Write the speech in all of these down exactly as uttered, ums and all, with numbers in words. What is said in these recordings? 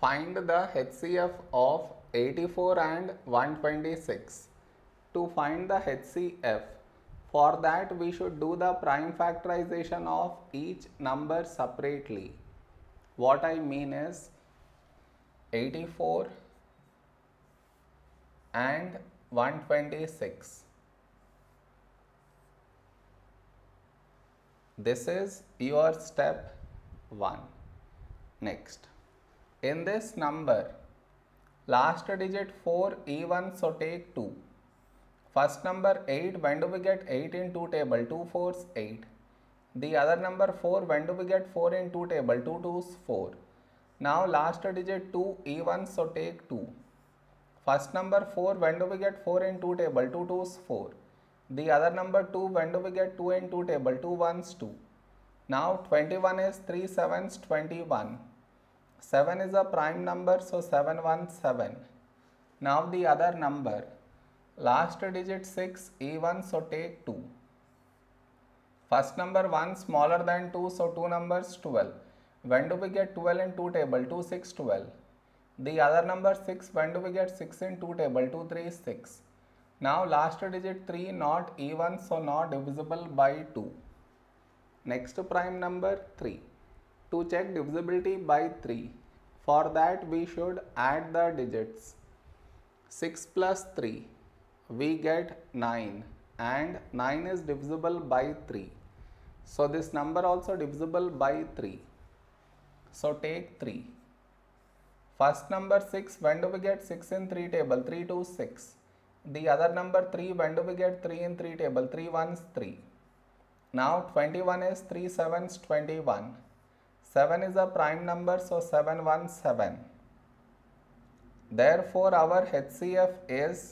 Find the H C F of eighty-four and one twenty-six. To find the H C F, for that we should do the prime factorization of each number separately. What I mean is eighty-four and one twenty-six. This is your step one. Next, in this number, last digit four even, so take two. First number eight, when do we get eight in two table? two fours eight. The other number four, when do we get four in two table? two twos four. Now last digit two even, so take two. First number four, when do we get four in two table? two twos four. The other number two, when do we get two in two table? two ones two. Now twenty-one is three sevens twenty-one. seven is a prime number, so seven one seven. Now the other number, last digit six even, so take two. First number one smaller than two, so two numbers twelve. When do we get twelve in two table? two six twelve. The other number six, when do we get six in two table? two three six. Now last digit three not even, so not divisible by two. Next prime number three. To check divisibility by three, for that we should add the digits. six plus three, we get nine, and nine is divisible by three. So this number also divisible by three. So take three. First number six, when do we get six in three table? three two six. The other number three, when do we get three in three table? three ones three. Now twenty-one is three sevens twenty-one. seven is a prime number, so seven one seven. Therefore our H C F is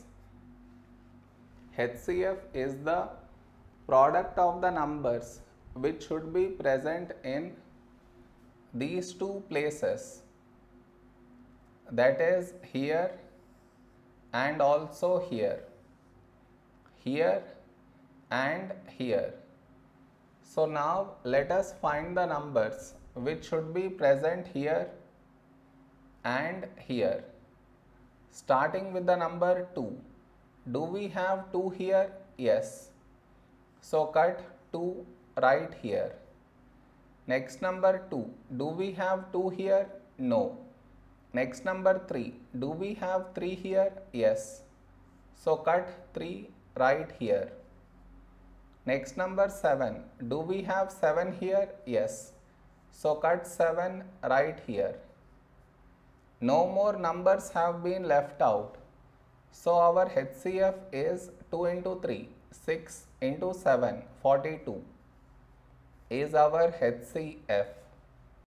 H C F is the product of the numbers which should be present in these two places, that is here and also here, here and here. So now let us find the numbers which should be present here and here. Starting with the number two. Do we have two here? Yes. So cut two right here. Next number two. Do we have two here? No. Next number three. Do we have three here? Yes. So cut three right here. Next number seven. Do we have seven here? Yes. So cut seven right here. No more numbers have been left out. So our H C F is two into three, six into seven, forty-two is our H C F.